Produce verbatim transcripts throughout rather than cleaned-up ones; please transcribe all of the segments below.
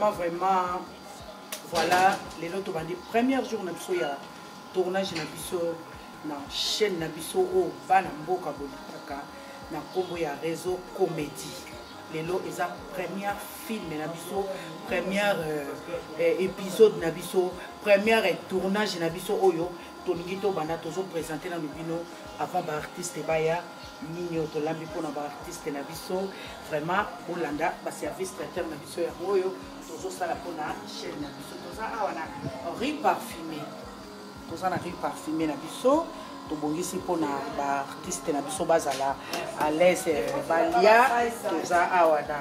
vraiment vraiment voilà les lots bandi premier jour na biso ya tournage na biso na chaîne na biso o bana mboka bolitaka na kombo ya réseau comédie lelo eza première film na biso première euh, euh, épisode na biso première tournage na biso oyo tolingi to bana tozo présenter na bino avant ba artiste baya nini otolambi pona ba artiste na biso vraiment bolanda ba service traiteur na biso ya oyo tozo sala pona chaîne na biso toza awa na riz parfumé toza na riz parfumé na biso tobongisi pona ba artiste na biso bazala à l'aise balia toza awa na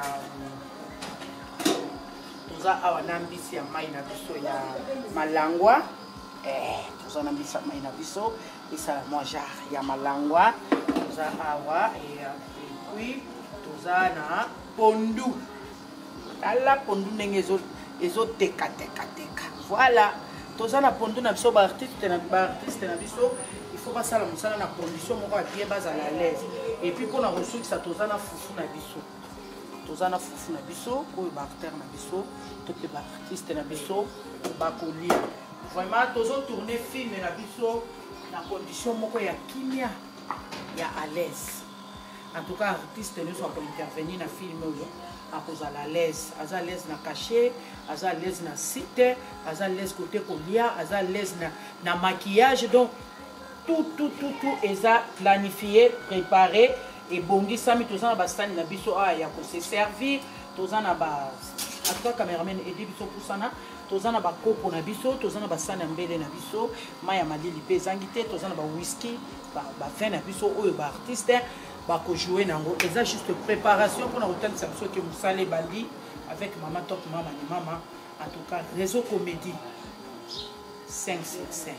toza awa na mbisi ya mai na biso ya malangwa eh toza na mbisi ya mai na biso isa manjar ya malangwa toza awa et puis toza na pondu ala pondu ndenge ezo ezo teka teka teka voilà toza na pondu na biso ba artiste na ba artiste na biso il faut pas ça la musala na condition moko bien bazala à l'aise et puis pour na ressources ça toza na fufu na biso toza na fufu na biso oyo ba acteur na biso to pe ba artiste na biso ba kolia vraiment tozo tourner film na biso na condition moko ya kimia ya à l'aise en tout cas artiste ne soit pour intervenir na film oyo à cause à l'aise à l'aise na cachet à l'aise na site à l'aise côté kolia à l'aise na na maquillage donc tout tout tout tout est planifié préparé et bongi sami tous en bastani na biso a ya ko se servir tous en ba en tout cas cameraman aider biso pour ça na tous en ba kopo na biso tous en bastani mbele na biso maya malili pe zangité tous en ba whisky ba ba vin na biso oyo ba artiste ba ko jouer nango eza juste préparation pour na hôtel ça biso que vous salez bandi avec maman top maman ni maman en tout cas réseau comédie cinq sur cinq.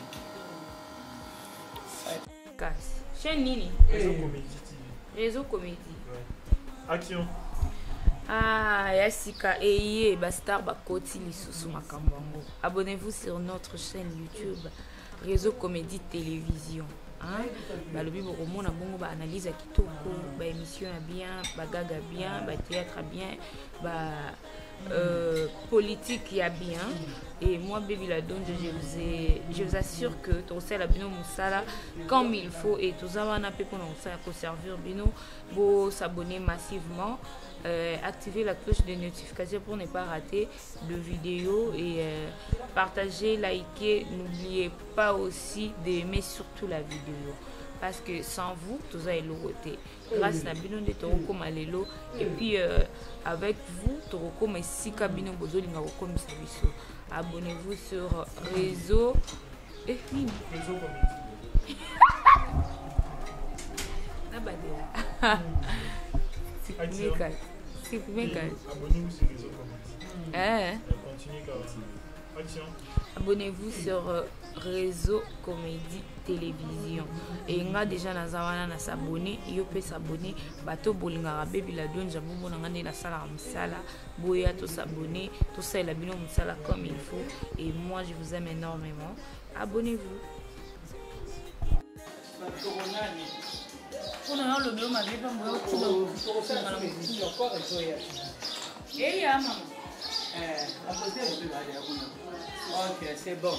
Chaîne Nini. Réseau Comédie. Réseau Comédie. Ouais. Action. Ah, Yassika Eye, Bastar Bakoti Lisusu Makambango. Abonnez-vous sur notre chaîne YouTube Réseau Comédie Télévision. Hein? Bah, le bible roman a bon, bah, analyse à Kitoko, bah, émission à bien, bah, gaga bien, bah, théâtre à bien, bah, euh, politique y a bien. Et moi, Baby Ladon, je vous ai, je vous assure que tout ça, la bino moussala, comme il faut, et tout ça, on a pu pour nous servir bino, pour s'abonner massivement, euh, activer la cloche de notification pour ne pas rater de vidéos et euh, partager, liker. N'oubliez pas aussi d'aimer surtout la vidéo. Parce que sans vous, tout ça est logoté. Grâce à Bino de Toroko Malelo. Et puis, euh, avec vous, Toroko Messika Bino Bozo Lingako Misabiso. Abonnez-vous sur Réseau. Eh, oui. Réseau Comédie. C'est méga. Abonnez-vous sur Réseau Comédie. Hein? Continue quand Action. Abonnez-vous sur euh, Réseau Comédie Télévision. Et on a déjà nazawana na s'abonner, il peut s'abonner. Bato bolinga Baby Ladon, j'avoue on a la salle à Msala, Boya to s'abonner, tout ça il a bien Msala comme il faut. Et moi je vous aime énormément. Abonnez-vous. Et ya maman. Euh, à côté de ok, c'est bon.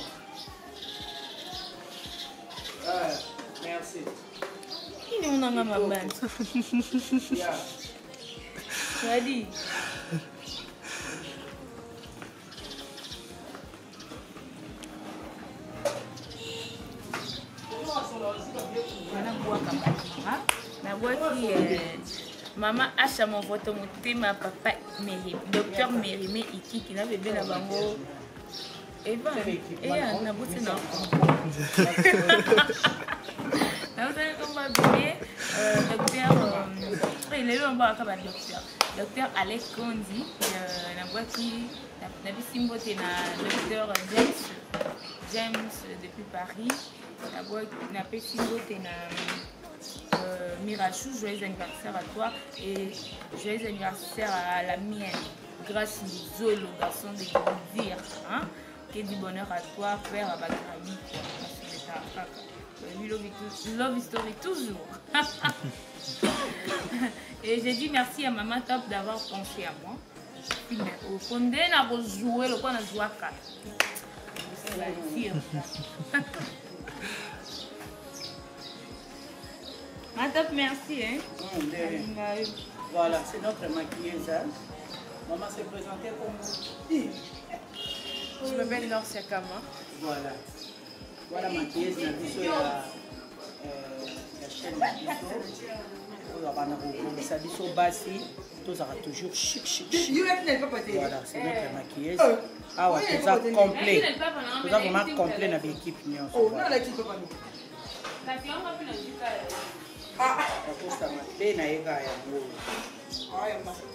Ah, merci. Il est où dans ma maman? Yeah. Ready? Maman Acha mon vote ma papa Mérimé, docteur Mérimé Iki qui n'a bébé la bango. Eva, et on a bossé non. Docteur, il est là docteur. Docteur Alex Kondi, la boîte qui n'a vu Simboté na docteur James, James depuis Paris. La boîte n'a pas Simboté na Euh, Mirachou, joyeux anniversaire à toi et joyeux anniversaire à la mienne. Grâce à Zolo, garçon de vous dire, hein, que du bonheur à toi, frère à Bakrami. Love Story toujours. Et j'ai dit merci à Maman Top d'avoir pensé à moi. filme okonde na kozouer lokola na zwaka Madame, merci. Hein? Mmh, de... Voilà, c'est notre maquilleuse. Hein? Maman s'est présentée comme... Je m'appelle Norcia Kama. Voilà. Voilà ma maquilleuse. Il y a la chaîne de ça dit sur Bassi, tout ça toujours chic, chic, chic. Voilà, c'est notre maquilleuse. Ah ouais, tout ça complet. Tout ça vraiment complet dans l'équipe. Oh, non, l'équipe pas nous. Ah, pour ça, ma peine à égayer. Ah, il m'a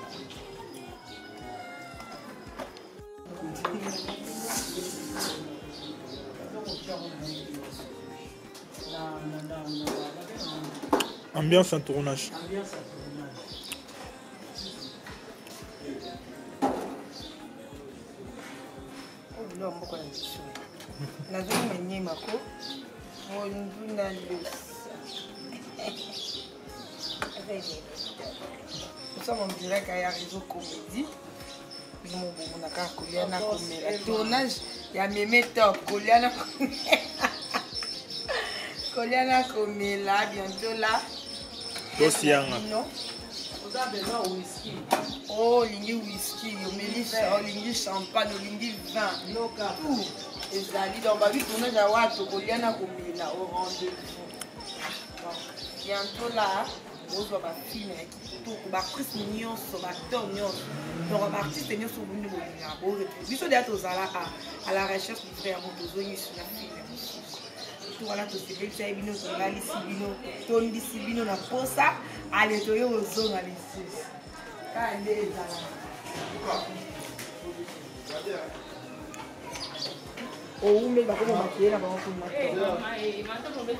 Ambiance en tournage. Ambiance en tournage. Oh, non, pourquoi on dit ça? La zone est née, Mako. On dit dans le. Nous sommes en direct à Réseau Comédie. Nous avons un tournage. Il y a mes top. Koliana Koliana Komela, bientôt là. Tosianga. Vous avez besoin de whisky. Oh, lingi whisky, omelisse, oh, lingi champagne, lingi vin. Tout. Et ça dit, donc, bah, oui, tournage à Wato, Koliana Komela, au rendez-vous. Bientôt là, on va faire film avec tout. On va faire mignon, on va faire mignon. Donc, on va artiste mignon sur le niveau. Nous sommes à la recherche du frère Montozoni sur la film. Tout voilà, tout c'est bien, c'est bien, c'est bien, c'est bien, tout dit c'est bien, on a pour ça, allez, tu es aux zones, allez, c'est ça. Allez, là. Oh, mais bah, comment maquiller là, bah, on peut maquiller.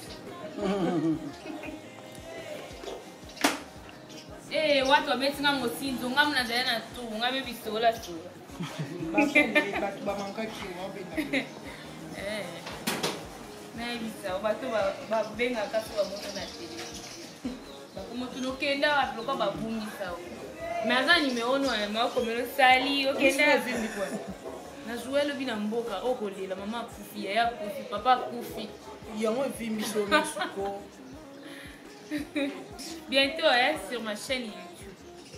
Eh, watu wametinga mosinzo ngamna zaena tu ngabe bisola tu. Batu ba manka ki ngobena. Eh. Na ibisa batu ba ba benga kaso ba moto na tele. Ba kuma tunokenda wapi lokwa babungisa. Maza nimeona mako melo sali okenda vimbi kwa. Na zuelo bina mboka okolela mama kufi ya kufi papa kufi. Yango vimbi so musuko. Bientôt hein, sur ma chaîne YouTube.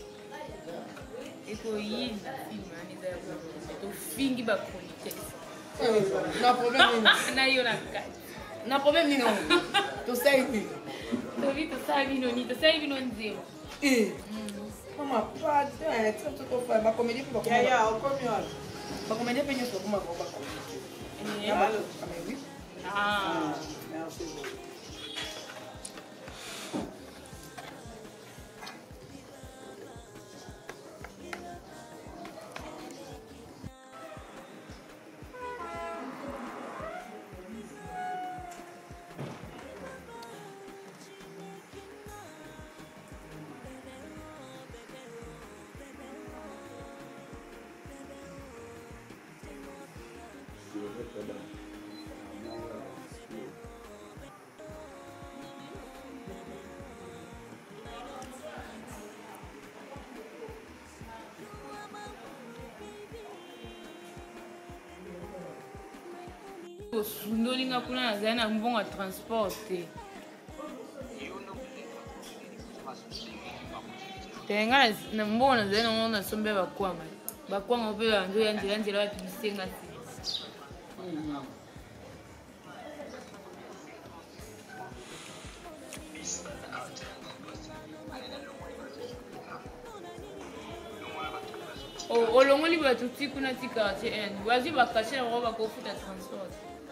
Et pour y la film, on est fingi ba chronique. Na problème na yo na ka. Na problème ni non. To say ni. To vi to say ni non, to say ni non zero. Eh. Mama pas eh tu to fa ba comédie pour ba. Ya ya, on comme ça. Ba comédie pe nyo so kuma ba ba comédie. Eh. Oui. Ah. Merci beaucoup. Sundolinga kuna nazali na mbongo ya transport te. Tenga na mbongo nazali na na sombe bakwanga. Bakwanga mpe banzo ya nzela nzela watu bisenga si. Oh, olongoli bato ti kuna ti quartier un. Wazi bakashe na roba ko futa transport.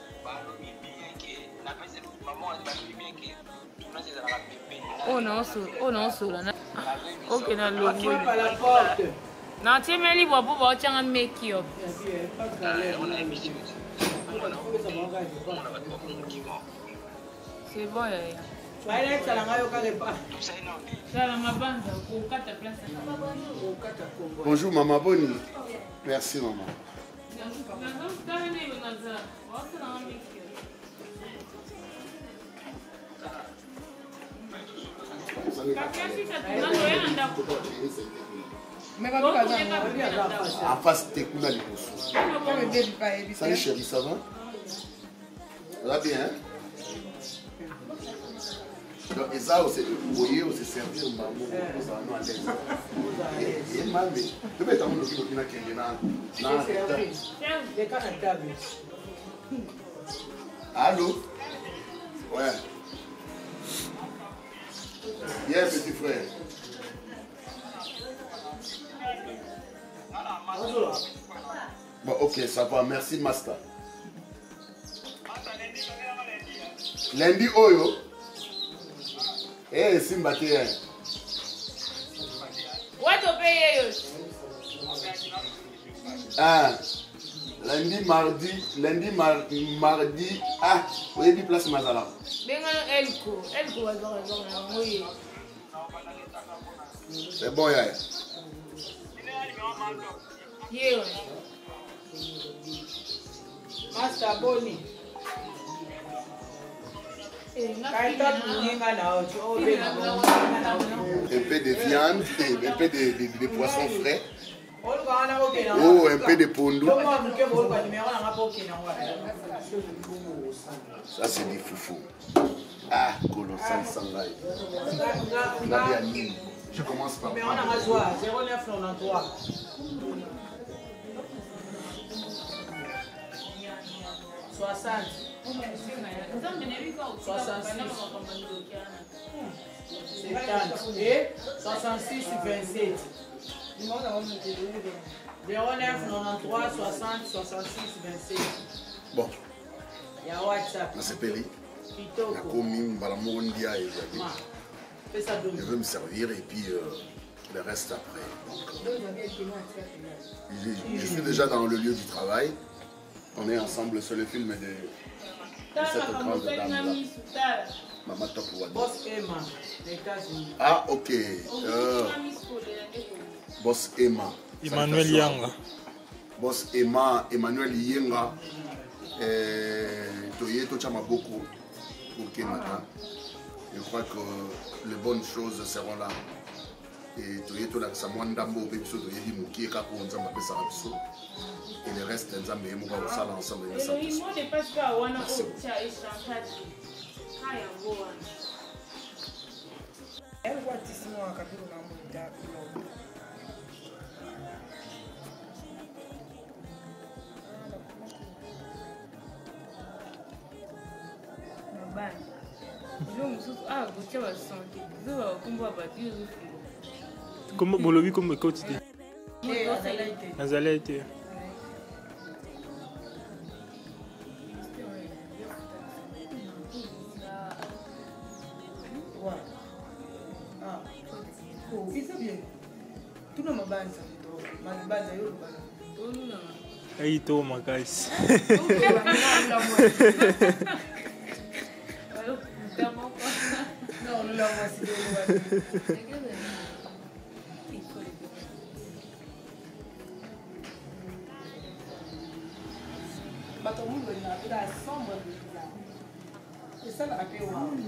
Oh non, oh non, là. Ok, na logo. Na ti me li bobo ba changa make up. C'est bon ya. Baile salanga yo kale pa. Sala mabanza ko kata place. Bonjour maman Boni. Merci maman. Mais pas tout ça. En face, t'es cool à l'épouse. Salut chérie, ça va? Ça va bien, hein? Donc, et ça, vous voyez, c'est servir au maman, ça va à l'aise. Et mal, mais tu peux être en train de faire un peu de table. Allô? Ouais. Bien, petit frère. Bon, ok, ça va. Merci, Master. Lundi, Oyo. Eh, Simba, tu es. What to pay? Ah. Lundi, mardi, lundi, mar, mardi. Ah, vous avez dit place Mazala. Elko. Elko va dans oui. C'est bon, Yaya. Yeah. Master Boni. Un peu de viande, un peu de, de, de poisson frais. Oh, un peu de pondo. Ça, c'est des foufous. Ah, colossal sangai. Je commence par. zéro neuf quatre-vingt-treize. soixante. soixante-six. cinquante et soixante-six vingt-sept. zéro neuf quatre-vingt-treize soixante soixante-six vingt-sept. Bon. Il y a WhatsApp. C'est Peli. Je veux me servir et puis euh, le reste après. Donc, je, je suis déjà dans le lieu du travail. On est ensemble sur le film de, de cette grande dame-là. Maman Top Wadi. Boss Emma, les États-Unis. Ah, ok. Euh, Boss Emma. Emmanuel Yanga. Boss Emma, Emmanuel Yenga. Toyeto Chamaboko pour Kenata. Je crois que les bonnes choses seront là. Et Toyeto Laksamwandambo, Bepso, Toyedi Mouki, Kako, Nzamba Pesarabiso. Et le reste, Nzamba et Mouka, ça va ensemble. Merci beaucoup. Comment vous l'avez comme quotidien? Nazala été. Aí toma, guys. Non, non, c'est tout le monde est là, sombre. C'est ça la paix.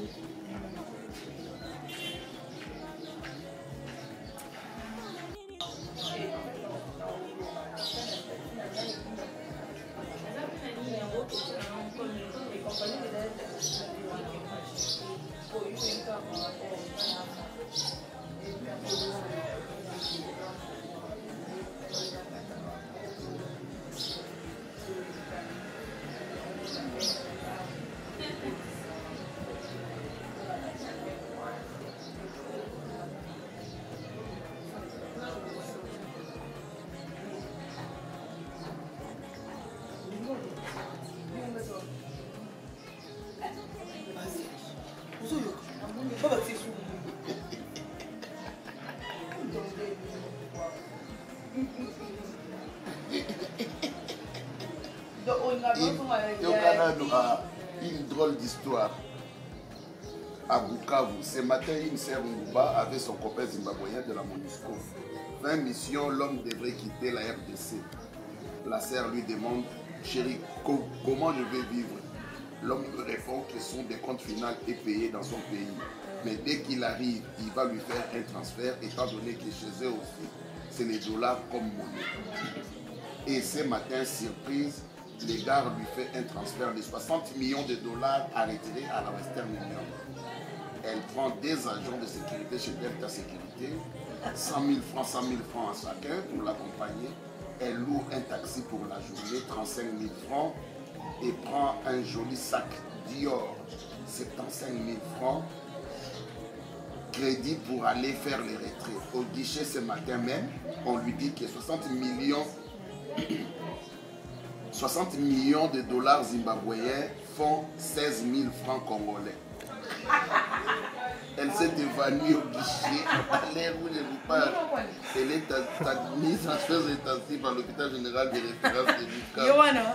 Et au Canada, une drôle d'histoire. À Bukavu, ce matin, une sœur Ngouba avec son copain zimbabwéen de la MONUSCO. Fin mission, l'homme devrait quitter la R D C. La sœur lui demande, chérie, co comment je vais vivre? L'homme répond que son décompte final est payé dans son pays. Mais dès qu'il arrive, il va lui faire un transfert, étant donné que chez eux aussi, c'est les dollars comme monnaie. Et ce matin, surprise, les gars lui fait un transfert de soixante millions de dollars à retirer à la Western Union. Elle prend des agents de sécurité chez Delta Sécurité, cent mille francs, cent mille francs à chacun pour l'accompagner. Elle loue un taxi pour la journée, trente-cinq mille francs, et prend un joli sac Dior, soixante-quinze mille francs, crédit pour aller faire les retraits. Au guichet ce matin même, on lui dit que soixante millions, soixante millions de dollars zimbabwéens font seize mille francs congolais. Elle s'est évanouie au guichet à l'air où je vous parle. Elle est admise en chose intensive à l'hôpital général de référence de Lucas.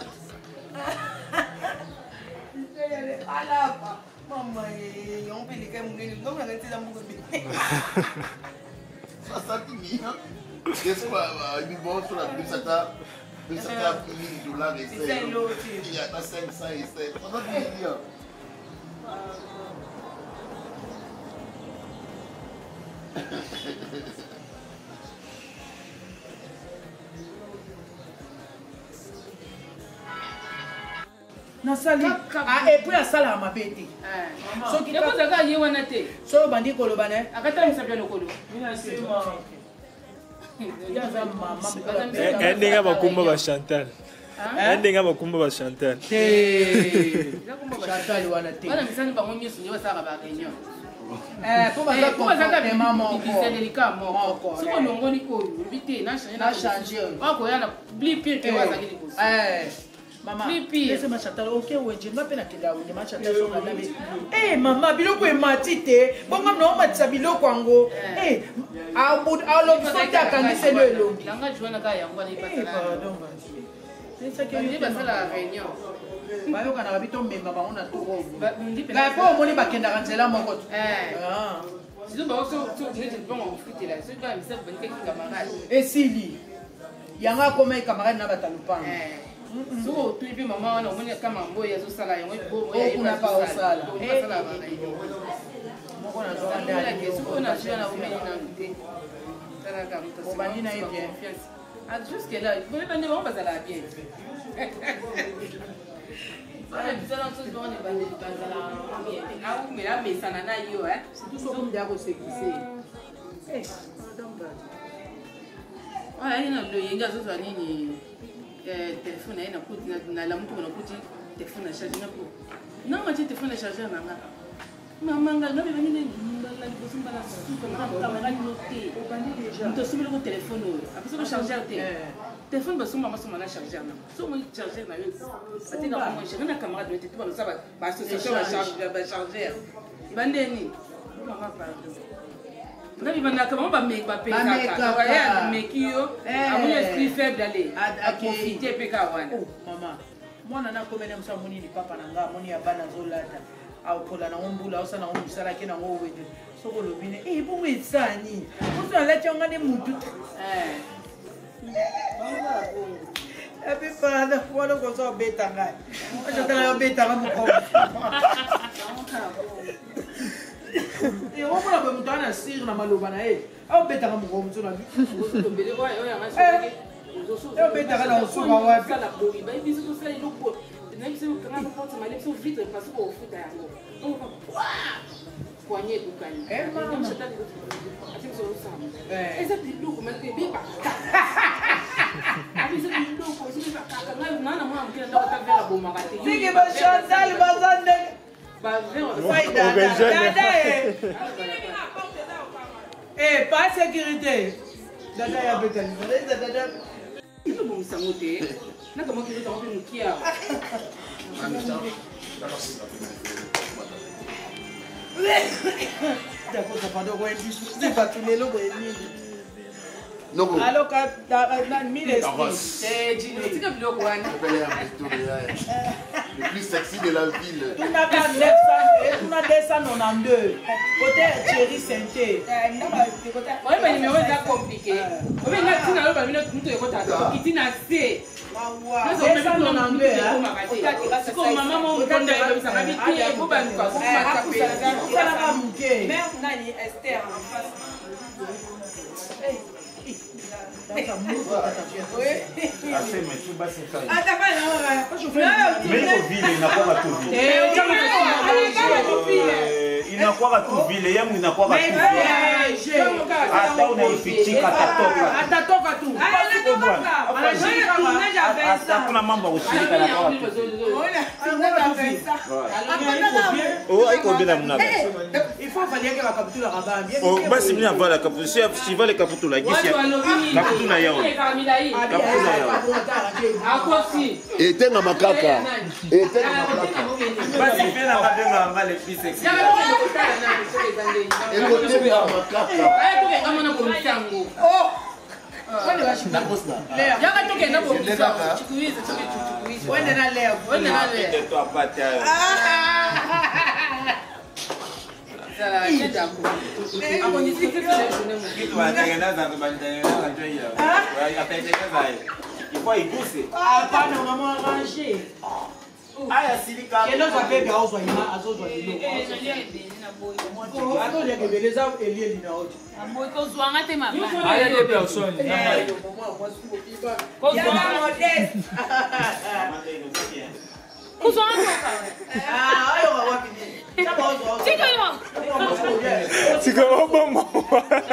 soixante millions. Qu'est-ce qu'on a mis bon sur la plus ça mille dollars et c'est il y a cinq cents et sept soixante millions. nasali et puis asala mabe te soki yakozaka ye wana te so bandi koloba ne akatalisa mpe lokolo ndenge bakumba ba Chantal ndenge bakumba ba Chantal Chantal wana te wana misani bango nyonso nde basalaka ba réunion po baza comportement moko soki olongoli koyo obi te na change wakoya na bli pire ke wazaki liboso Maman, laissez-moi chanter. Ok, oui, je ne vais pas chanter. Je vais chanter sur la table. Eh, maman, biloko est matité. Bon, maman, on m'a dit biloko ango. Eh, à bout, à l'autre côté, à quand c'est le long. Langa joué na kaya yango ni Eh, pardon. C'est ça qui est passé la réunion. Bah, yo kana rabito memba ba on a tout. Là, pour moni ba kenda kanzela moko. Eh. Ah. Sinon ba so so je te bon en fruité là. Ce gars, il s'est venu avec camarade. Et Sili. Yanga comme un camarade na batalupanga. Eh. So tu ibi mama wana omoni kama mboya zo sala yango bo ya kuna pa osala eh sala ba moko na zo anda la question on a joué na omeni na ndé tala ka mto so bandi na bien ah jusque là vous bandi ba ba sala bien ah bizana tous bon ne bandi ba sala bien ah mais là mais ça na yo hein c'est tout ça comme dia ko sécuriser eh donc ah ina lo yenga zo zo nini téléphone na kuti na la mtu na kuti téléphone na charger na ko na ma ti téléphone na charger na nga mama nga no be bani ne mbala ni bosu mbala su ko na kamera ni noté o bani déjà mto su le téléphone o après so charger te téléphone ba su mama su na charger na so mo charger na yo ati na mo charger na kamera de tu ba so ba ba association ba charger ba charger bande ni mama pardon na bibanda kama ba make ba pesa ka ya make yo amunya esprit faible aller a profiter pe ka wana mama mwana na komene msa muni ni papa na nga muni ya bana zolata au kola na ombula osa na ombusala ke na ngo wede soko lobine eh bongo etsani oso ala tionga ne mutu eh epi pana wala ko so beta ngai acha tala beta nga mko et on va me donner un sire na maloba na e au beta nga mko mzo na bi tombele wa yo ya masaki eu beta nga osuba wa kala boyi ba biso to sala iloko nem se kana ko porte mali so vite parce que au foot yango on va poignet du kani eh mama ati so sama eh eza biloko mais be ba abi se biloko so ba kaka na na mwa mkela ndo ta vera boma kati sike ba Chantal bazande ba vera dada eh pas sécurité dada ya beta ni dada ito mo sangote na kama kile tawo mkia d'accord ça pas de quoi bisu c'est pas tous les logos et Non. Alors que dans mille esprit. Eh, Gino, tu as vu le quoi? Le plus sexy de la ville. Tu n'as pas neuf cents, tu n'as deux cent quatre-vingt-douze. Côté Thierry Sainté. Oui, mais le numéro est compliqué. Oui, mais tu n'as pas vu le numéro de ta qui n'a assez. deux cent quatre-vingt-douze. C'est comme maman, mon bon de ça va vite. Il faut pas nous passer. Ça va pas mouquer. Mère Nani Esther en face. Assez, mais tout bas, c'est ça. Ah, t'as pas non, mais il ville, il n'a pas à tout ville. Il n'a pas à tout ville, il n'a pas à tout ville. Attends, on a une petite catatoka. Atatoka tout. Ah, atatoka. Ah, j'ai tourné, j'avais ça. Attends, on a membre aussi, il n'a pas à tout ville. Oh, il faut bien la mouna. Il faut falloir que la capitule la rabat bien. Oh, bah c'est bien avoir la capitule. Si va les capitoules là, ici. Capitule là, yao. Capitule là, yao. Était dans ma caca. Était dans ma caca. Bah c'est bien la radio normale les filles sexy. Écoutez bien ma caca. Oh. Il faut y pousser. Ah, pas normalement arrangé. Ah, il y a silica. Quel autre appel que vous voyez à ce soir? C'est comme un bon moment.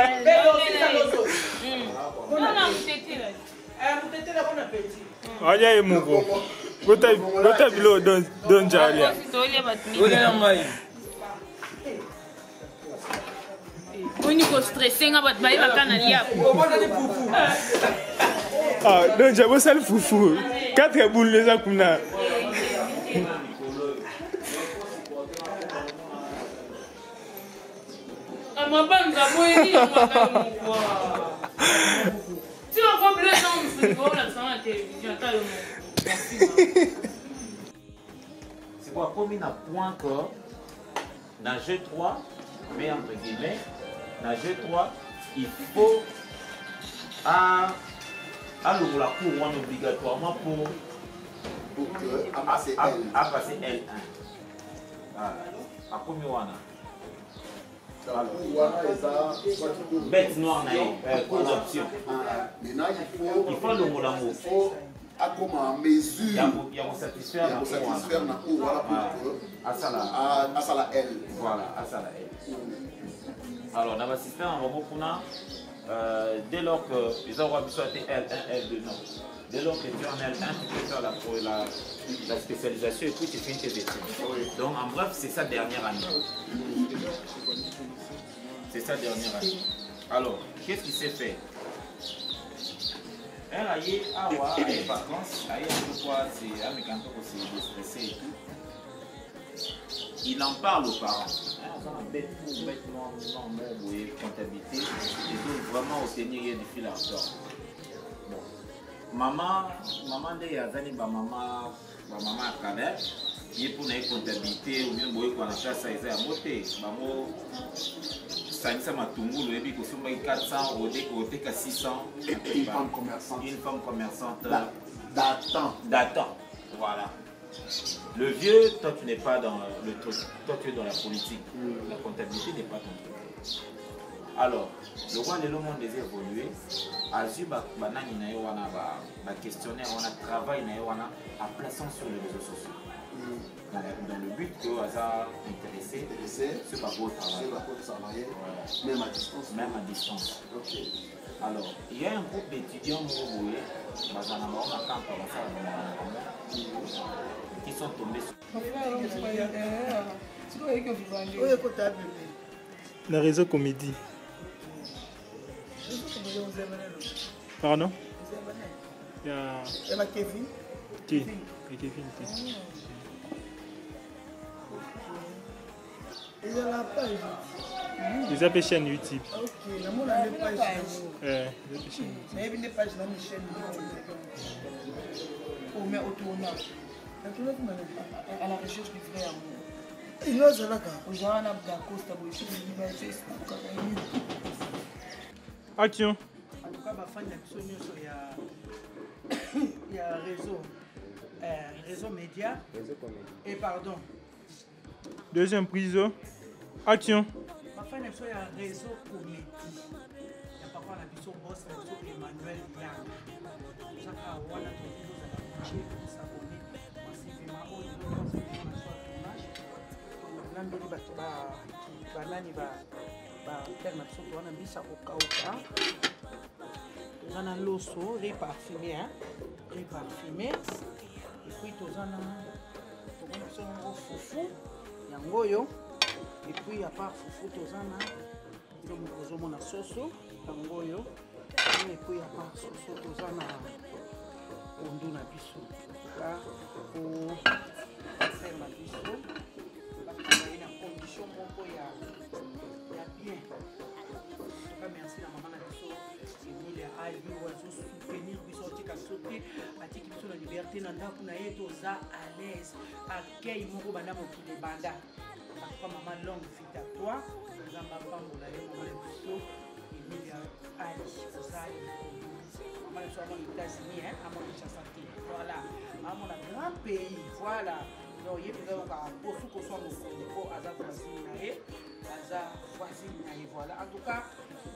Olha aí, Mugo. Bota bota below don don Jaria. Oni ko stressé nga bat bayi bakana lia. Ah, don Jaria sal fufu. Quatre boules les akuna. Amabanga boyeni amabanga. Si on prend le temps, on la sur la télévision, attends le mot. C'est quoi, comme il a point que dans G trois, mais entre guillemets, dans G trois, il faut à, à l'ouvrir la cour obligatoirement pour, Pour que à passer à, L. à passer L un. Voilà. À combien on a? Bête noire, pour option. Maintenant, il faut. Il faut le mot l'amour. Il faut à comment mesure. Il y a un satisfaire Il y a satisfaire dans le voilà pour que. à ça là. À ça la L. Voilà, à ça là. Alors, on va satisfaire un robot pour nous. Dès lors que les aura besoin de L un, L deux, non. Dès lors que tu es en L un, tu peux faire la, la, la spécialisation et puis tu finis tes études. Donc, en bref, c'est sa dernière année. C'est sa dernière année. Alors, qu'est-ce qui s'est fait? Elle a eu des vacances, elle a eu un peu quoi, c'est un mécanto qui s'est stressé et tout. Il en parle aux parents. Bêtement, non, non, oui, comptabilité. Et donc, vraiment obtenir du fil à retordre. Bon. Maman, maman de Yazani, ma maman, ma maman a cadre. Il est pour la comptabilité, ou bien pour la classe, ça est à monter. Maman, ça y est, ma tungu, le bico, sur quatre cents, au décoté qu'à six cents. Une femme commerçante. Une femme commerçante. D'attente. D'attente. Voilà. Le vieux, toi tu n'es pas dans le truc, toi tu es dans la politique. La comptabilité n'est pas ton truc. Alors, le roi de l'homme désire évoluer. Azu banani na yo wana ba questionnaire, on a travail na yo wana à plaçant sur les réseaux sociaux. Dans, dans le but que Aza intéressé, c'est pas pour travailler. Même à distance. Même à distance. Ok. Alors, il y a un groupe d'étudiants qui sont tombés sur Le réseau comédie. Pardon? Il y a Kevin. Qui? Kevin. Il y a la page. Ils appellent chaîne YouTube. Ok, la mon a des pages. Euh, ils appellent chaîne YouTube. Mais il y a des pages dans mes chaînes. Pour mettre au tournage. À la recherche du vrai amour. Il y a des là. Aux gens, on a des costa, Action. En tout cas, ma fan il y a un réseau. Réseau média. Et pardon. Deuxième prise. Action. Ma fan il y a un réseau comédie. Il n'y a papa na biso boss na biso Emmanuel Yang tozaka wana tozala marché s'abonner massivement oyo tozala na tournage nandeli bato banani bapere na biso towana mbisa kokauka toza na loso riz parfumé riz parfumé epuis toza na tokoni biso yango fufu yango oyo epuis à part fufu toza na biloko ozomona soso yango oyo epuis à part soso toza na pondu na biso po faire na biso bakangaki na condition moko ya bien. Merci na maman na biso Emile Ali oizo soutenir biso tika sauter atiki biso na liberté na ndako na ye toza à l'aise accueil moko banda mokili banda akwa maman longue vie à toi nzamba pambola ye maman na biso Emile Ali toza maman na biso amon États-Unis hein amon Kinshasa voilà amon na grand pays voilà donc ye peut ka posu ko so mo aza voisine na ye aza voisine na ye voilà en tout cas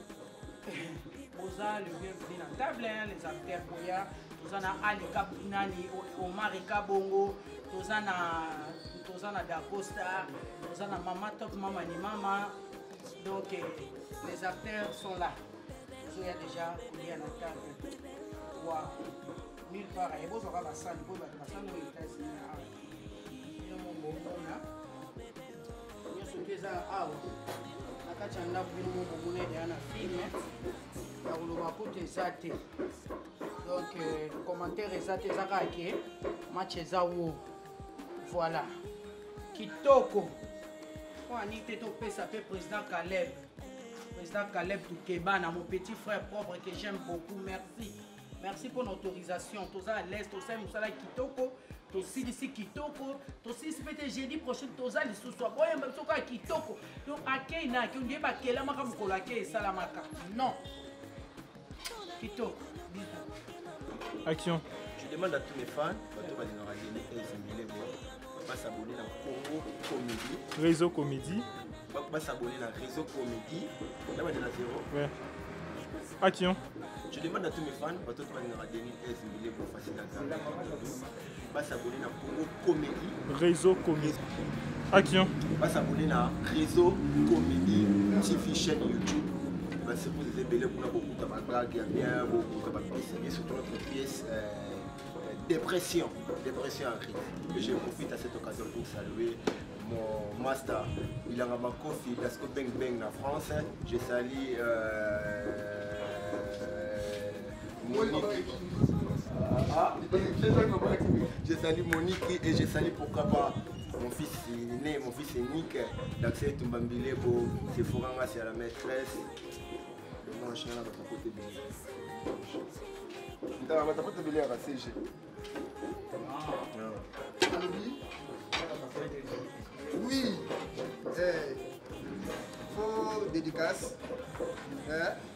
Boza le bienvenu dans table les acteurs Boya tozana Ali Kabunani Omar Kabongo tozana tozana Dacosta tozana Mama Top Mama ni Mama donc les acteurs sont là il y a déjà il y a la table wa nulle part et boza ba sali bo ba sali aux États-Unis ah mon bon là il y a ce que ça ah nakati ya ndako bino moko monene ya na filme ya koloba kutu eza te donc commentaire eza te eza kaka ke match eza wo voilà kitoko po ani te topesa mpe président Caleb président Caleb Toukebana mon petit frère propre que j'aime beaucoup merci merci pour l'autorisation toza à l'aise toza mosala kitoko tosilisi kitoko tosilisi pete jeudi prochain toza lisusu boyemba biso kaka kitoko donc akei na akei ondie bakelamaka mokolo akei esalamaka non kitoko action. Je demande à tous mes fans bato balingaka dene ezembele bo basabone na Congo Comédie Réseau Comédie basabone na Réseau Comédie na bana zéro ouais action. Je demande à tous mes fans bato balingaka dene ezembele bo facile à garder basabone na Congo Comédie Réseau Comédie action. basabone na Réseau Comédie T V chaîne YouTube. C'est pour les ébélés pour beaucoup de blagues, il y a bien beaucoup de pièces, bien surtout notre pièce euh, dépression, dépression en crise. Et je profite à cette occasion pour saluer mon master, il a un Kofi, Dasco Beng Beng en France. Je salue euh, Monique. Ah, je salue Monique et je salue pourquoi pas mon fils né, mon fils est Nick, d'accès Tumbambile pour Sephora, c'est la maîtresse. Non, je suis là, à côté de lui. Dans la côté de lui, à C G. Oui, eh, faux dédicace. Eh,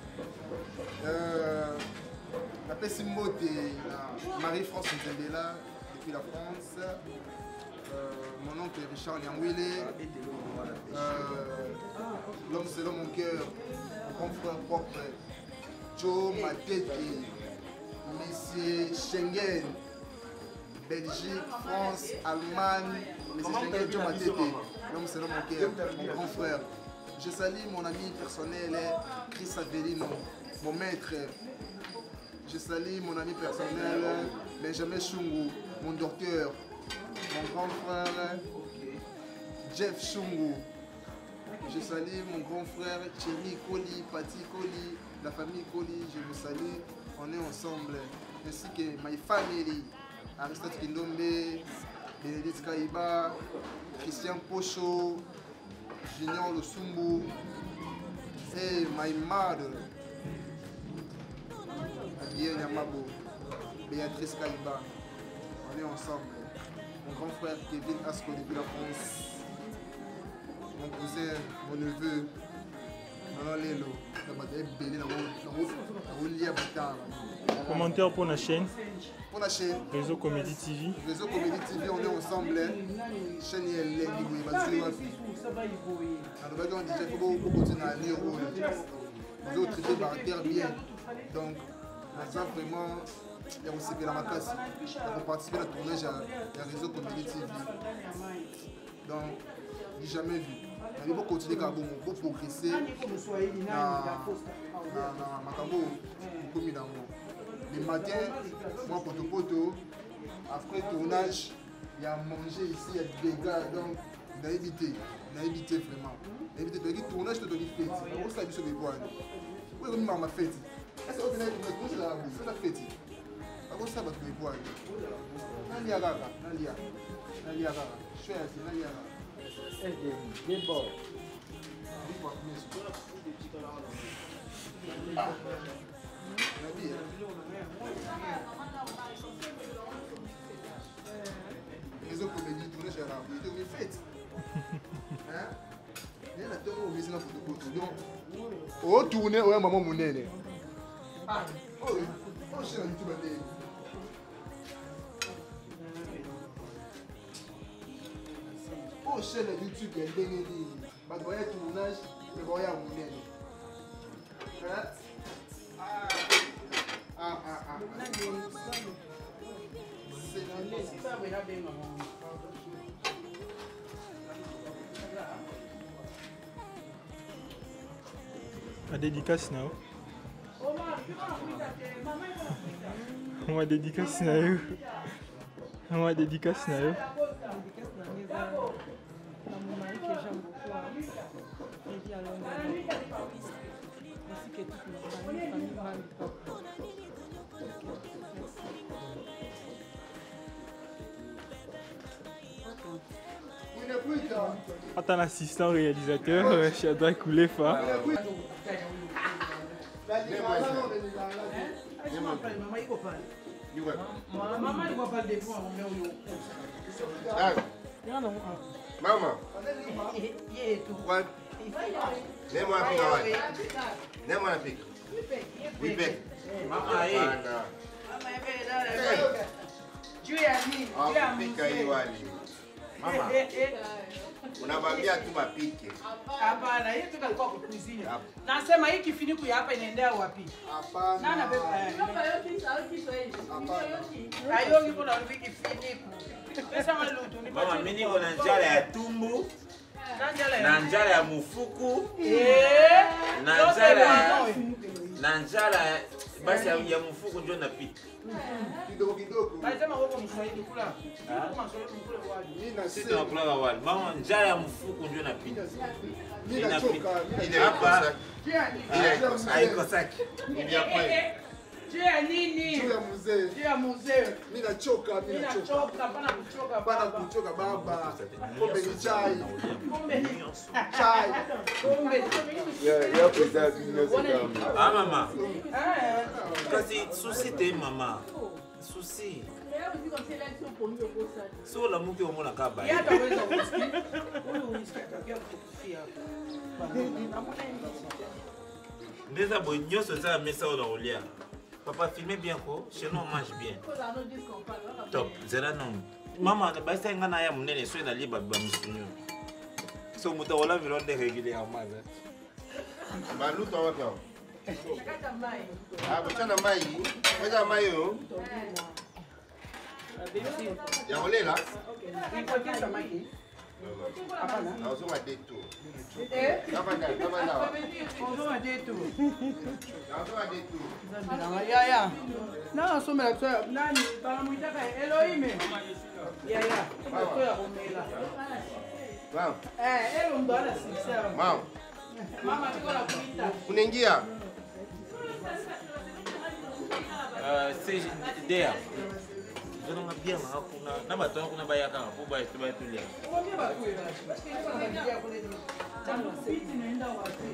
euh, la Pessimbo de Marie-France Nzembela depuis la France. Euh, mon oncle Richard Liangwile. Euh, l'homme selon mon cœur. Mon frère propre, Joe Matete, Monsieur Schengen, Belgique, France, Allemagne, Monsieur Schengen, Joe Matete, l'homme selon mon cœur, mon grand frère. Je salue mon ami personnel, Chris Avelino, mon maître. Je salue mon ami personnel, Benjamin Chungu, mon docteur, mon grand frère, Jeff Chungu. Je salue mon grand frère Thierry Koli, Pati Koli, la famille Koli, je vous salue, on est ensemble. Ainsi que my family, Aristote Kindombe, Bénédicte Kaïba, Christian Pocho, Junior Losumbu, et my mother, Adrien Yamabo, Béatrice Kaïba, on est ensemble. Mon grand frère Kevin Asko depuis la France. Mon cousin, mon neveu, commentaire pour la chaîne. Pour la chaîne. Réseau Comédie T V. Réseau Comédie T V, on est ensemble. Chaîne est libre, il va se faire. Alors, on dit qu'il faut continuer à lire. vous avez traité par terre bien. Donc, ça vraiment, il y a aussi de la macasse. On participe à la tournage à la réseau Comédie T V. Donc, je n'ai jamais vu. Il faut continuer à progresser dans ma cambo. Le matin, moi, poto poto, après le tournage, il y a manger ici, il y a des dégâts. Donc, on a évité. On a évité vraiment. On a évité. Le tournage, c'est une fête. On s'est habitué à boire. Oui, on m'a fait. Est-ce que vous avez fait la bouffe? C'est la fête. On s'est habitué à boire. On y a rara. On y a. On y a rara. Je suis assis. On y a rara. C'est bien bon. Ah. Les autres comédies tournées chez la vie, c'est une fête. Hein? Il y a des gens qui ont fait des photos. Oh, tourner, ouais, maman, mon nez. Ah, oh, oh, je suis un YouTube. Oh, chaîne YouTube, il y a des gens qui ont fait un tournage, mais il y a mon nez. Ah, ah, ah, ah. La dédicace now. On va dédicace now. On va dédicace now. Attends, l'assistant réalisateur, Shadrach Koulefa. Maman, lève-moi la pique, Awad. Lève-moi la pique. Oui, bec. Maman, aïe. Dieu est ami. Ah, pique, aïe, Wali. Maman, on a pas bien tout ma pique. Hapana, hii tuka kwa kukuzinga. Nasema hii kifuniko hapa inaendea wapi? Hapana. Nana beba. Hapana. Ayo niko na kifuniko. Pesa malutu ni Mama, mimi niko na njala ya tumbo. Njala ya Na njala ya mufuku. Eh. Na njala ya na njala basi ya mufuku ndio napita. Kidogo kidogo. Nasema wewe mswahili kula. Kama mswahili kula wali. Mimi na Sisi tunakula wali. Mama, njala ya mufuku ndio napita. Mimi nachoka. Ile hapa. Ile haikosaki. Ile hapa. Juu ya nini? Juu ya mzee. Juu ya mzee. Mimi nachoka, mimi Mimi nachoka. nachoka, hapana kuchoka Hapana baba. kuchoka baba. Kombe ni chai. Kumbe ni Chai. kumbe. Ya ya pesa business kama. Ah mama. Eh. Kasi souci te mama. Souci. So la muke omona ka ba. Ya taweza kusikia. Huyu unisikia kufia hapa. Ndeza boy nyoso za mesa ona olia. Papa filmez bien quoi, chez nous on mange bien. Top, zera non. Maman, ba sa ngana ya munene so na liba ba musunyo. So muta wala vilonde régulièrement. Balu to wapi hao? Ah, kuchana mai. Weza mai yo. Ya olela. Nikoje samaki? Hapana. Na usoma deto. Eh? Kama ndio, kama ndio. Bonjour detu. Na usoma deto. Ya ya. Na somela tsoya nani bana muitaka Elohim. Ya ya. Tsoya kumela. Wow. Eh, elo ndo ana sincere. Wow. Mama niko na kuita. Unaingia? Euh c'est there. Je n'en ai bien kuna na bato kuna bayaka ko ba to ba tulia. Uambie bakwe. Basi niko naingia kule. Tangu fiti naenda wapi?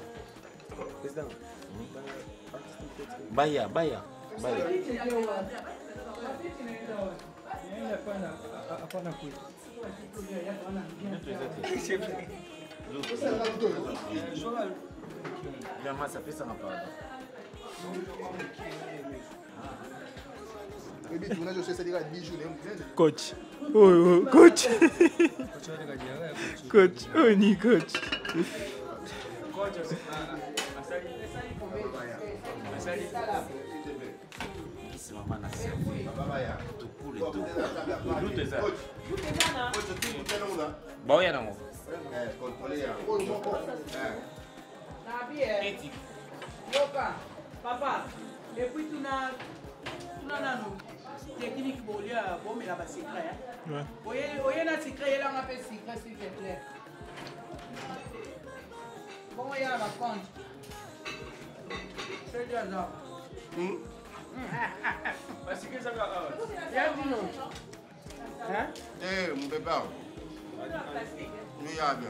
Baya, baya. Baya. Hapana kwetu. Jamaa ça fait ça pas. Baby, tu n'as juste dit dix jours. Coach. Oh, oh, coach. Coach. Oh, ni coach. C'est maman a servi. Tout pour le tout. Tout est ça. Bon, il y a non. Papa, et puis tu n'as technique pour lui, bon, mais là-bas, c'est secret. Oui, oui, il y a un secret, il y a un peu de secret, s'il te plaît. Bon, il y a la compte. C'est déjà ça. Parce que ça va. Il y a du nom. Hein? Eh, mon pépère. Oui, il y a bien.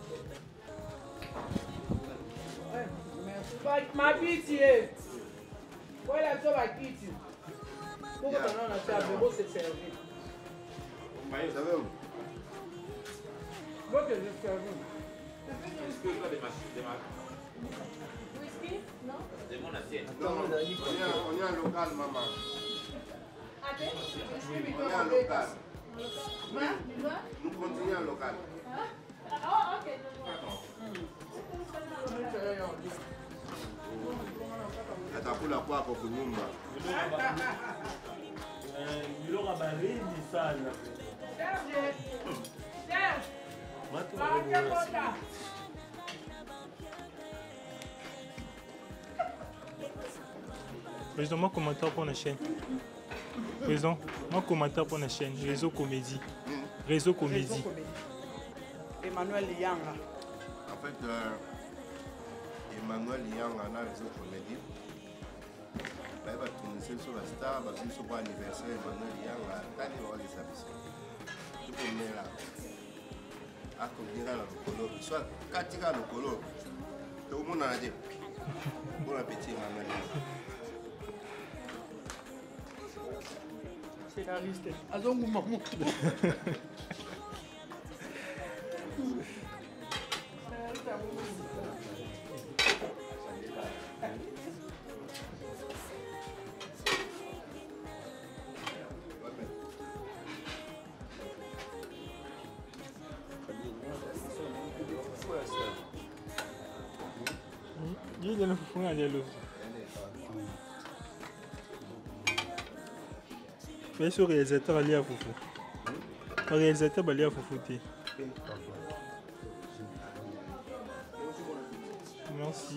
Ma pitié. Voilà, tu vas quitter. Pourquoi tu n'as pas fait un bureau, c'est servi. Vous savez où? Faut que je serve. Est-ce que tu as des machines? Whisky? Non? C'est mon assiette. Non, on est en local, maman. On est en local. Nous continuons en local. Ah, ok. Atakula kwako kunyumba. Biloko baridi sana. Serge! Serge! Watu Serge! Président, moi commentaire pour la chaîne. Président, moi commentaire pour la chaîne. Réseau Comédie. Réseau Comédie. Emmanuel Yanga. En fait, euh, Emmanuel Yanga na Réseau Comédie. Là, il va tourner sur la star, il va tourner sur l'anniversaire Emmanuel Yanga. Tani va aller s'amuser. Tout le monde est là. À combien là le colo, soit katika le colo. Tout le monde a dit. Bon appétit Emmanuel Yanga. Scénariste. Azongu maman. Il y a le fou à l'eau. Mais ce réalisateur allait à Foufou. Le réalisateur allait à Foufou. Merci.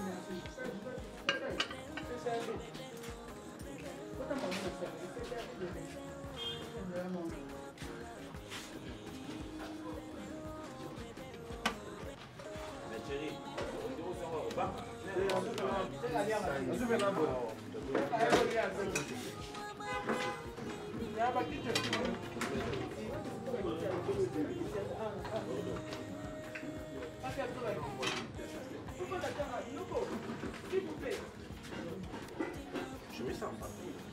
Je mets ça en bas.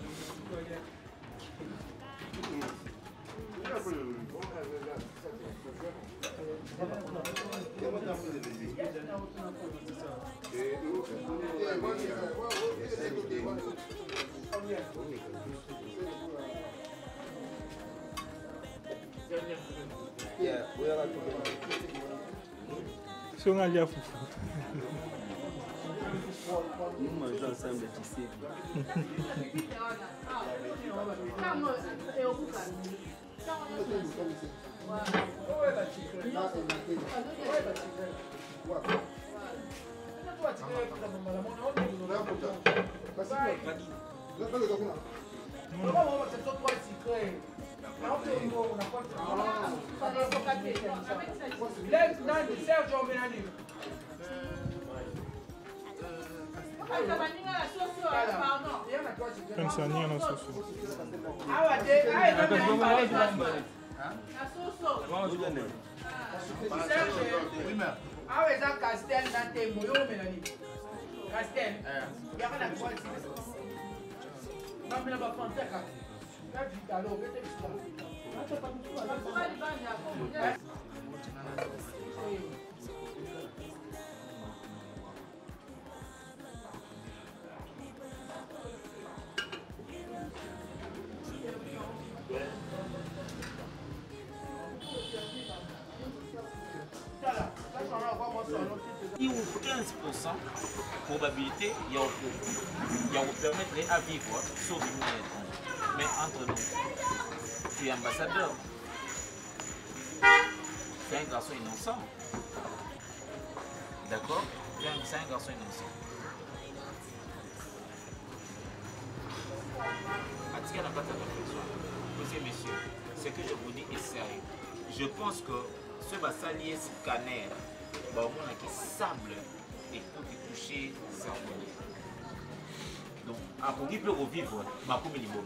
Si on allait à Foufou. Nous mangeons ensemble, tu sais. Comme ça, ni un soso. Ah ouais, ça Castel dans tes bouillons, Mélanie. Castel. Il y a rien à quoi. Non, mais là, on va prendre ça. Là, tu as l'eau, tu as Il ouvre un quinze pour cent probabilité il y a il y a vous permettre à vivre sauf du monde étranger. Mais entre nous, tu es ambassadeur. C'est un garçon innocent. D'accord? C'est un garçon innocent. Atika n'a pas ta réflexion. Monsieur, monsieur, ce que je vous dis est sérieux. Je pense que ce basalier scanner, bah, au moins qui sable et tout qui toucher cerveau. Donc, à pour qu'il peut revivre, ma comme il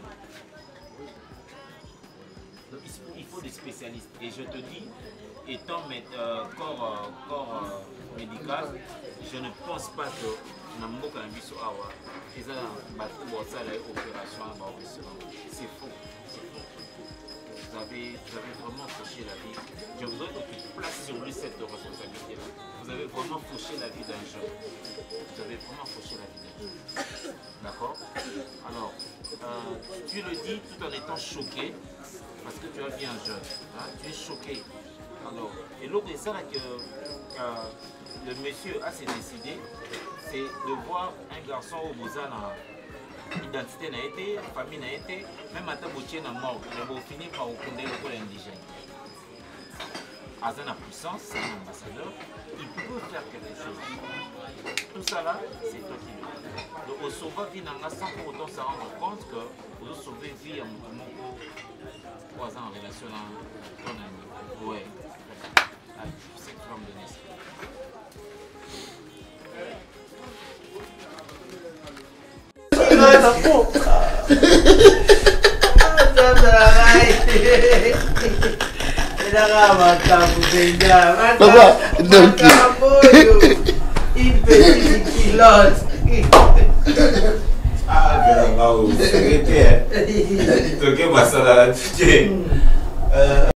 Donc, il faut des spécialistes. Et je te dis, étant euh, corps, euh, corps euh, médical, je ne pense pas que Namboka Nambiso Awa, ils ont opération à c'est faux. Vous avez, vous avez vraiment fauché la vie. Je voudrais que tu places sur lui cette responsabilité-là. Vous avez vraiment fauché la vie d'un jeune. Vous avez vraiment fauché la vie d'un jeune. D'accord? Alors, euh, tu le dis tout en étant choqué, parce que tu as vu un jeune. Hein? Tu es choqué. Alors, et l'autre est ça là que euh, le monsieur a s'est décidé, c'est de voir un garçon au Bozana. Identité n'a été, famille n'a été, même à Taboutier n'a mort, il va finir par reconnaître le col indigène. Azan a puissance, c'est un ambassadeur, il peut faire quelque chose. Tout ça là, c'est toi qui le fais. Donc au sauver vie n'a sans pour autant se rendre compte que vous sauvez vie à mon trois ans en relation à ton ami. Ouais. Allez, je sais que tu vas me donner ça. Papa, donc une petite pilote. Ah, bien, là, vous arrêtez, hein. Ok, bah ça là, tu